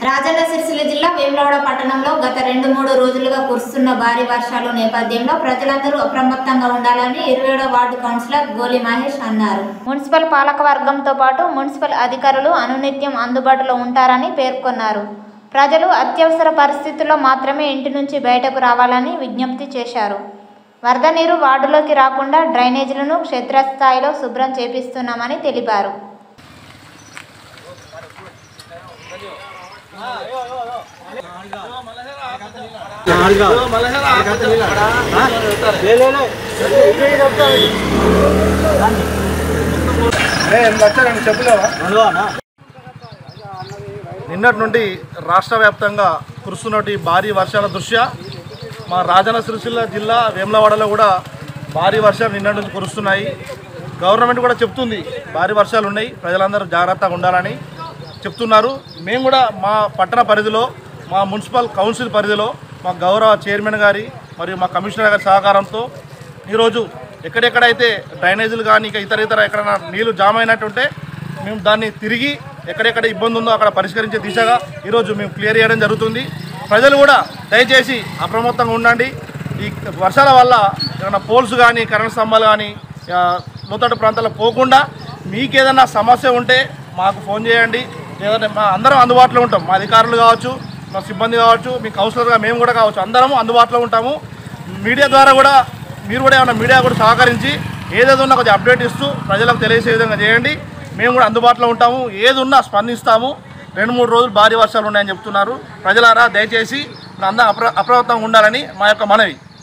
రాజన్న సిరిసిల్ల జిల్లా వేములవాడ పట్టణంలో గత 2-3 రోజులుగా కురుస్తున్న భారీ వర్షాల నేపథ్యంలో ప్రజలందరూ అప్రమత్తంగా ఉండాలని 27వ వార్డు కౌన్సిలర్ గోలి మహేష్ అన్నారు. మున్సిపల్ పాలకవర్గంతో పాటు మున్సిపల్ అధికారులు అనునిత్యం అందుబాటులో ఉంటారని పేర్కొన్నారు. ప్రజలు అత్యవసర పరిస్థితుల్లో మాత్రమే ఇంటి నుంచి బయటకు రావాలని విజ్ఞప్తి చేశారు. వరద నీరు వార్డులోకి రాకుండా డ్రైనేజీలను క్షేత్రస్థాయిలో శుభ్రం చేపిస్తున్నామని తెలిపారు. నిన్నటి నుండి రాష్ట్ర వ్యాప్తంగా కురుస్తున్నటువంటి భారీ వర్షాల దృష్ట్యా మా రాజన్న సిరిసిల్ల జిల్లా వేములవాడలో కూడా భారీ వర్షాలు నిన్నటి నుంచి కురుస్తున్నాయి. గవర్నమెంట్ కూడా చెప్తుంది భారీ వర్షాలు ఉన్నాయి, ప్రజలందరూ జాగ్రత్తగా ఉండాలని చెప్తున్నారు. మేము కూడా మా పట్టణ పరిధిలో, మా మున్సిపల్ కౌన్సిల్ పరిధిలో మా గౌరవ చైర్మన్ గారి మరియు మా కమిషనర్ గారి సహకారంతో ఈరోజు ఎక్కడెక్కడైతే డ్రైనేజీలు కానీ ఇతర ఎక్కడైనా నీళ్లు జామ్ అయినట్టుంటే మేము దాన్ని తిరిగి ఎక్కడెక్కడ ఇబ్బంది ఉందో అక్కడ పరిష్కరించే దిశగా ఈరోజు మేము క్లియర్ చేయడం జరుగుతుంది. ప్రజలు కూడా దయచేసి అప్రమత్తంగా ఉండండి. ఈ వర్షాల వల్ల ఏమైనా పోల్స్ కానీ కరెంట్ స్తంభాలు కానీ లోతట్టు ప్రాంతాల్లో పోకుండా మీకు ఏదైనా సమస్య ఉంటే మాకు ఫోన్ చేయండి. లేదంటే మా అందరం అందుబాటులో ఉంటాం. మా అధికారులు కావచ్చు, మా సిబ్బంది కావచ్చు, మీ కౌన్సిలర్గా మేము కూడా కావచ్చు, అందరము అందుబాటులో ఉంటాము. మీడియా ద్వారా కూడా మీరు కూడా ఏమైనా మీడియా కూడా సహకరించి ఏదేదో ఉన్నా కొంచెం అప్డేట్ ఇస్తూ ప్రజలకు తెలియజేసే విధంగా చేయండి. మేము కూడా అందుబాటులో ఉంటాము, ఏది ఉన్నా స్పందిస్తాము. 2-3 రోజులు భారీ వర్షాలు ఉన్నాయని చెప్తున్నారు. ప్రజలారా దయచేసి అందరూ అప్రమత్తంగా ఉండాలని మా యొక్క మనవి.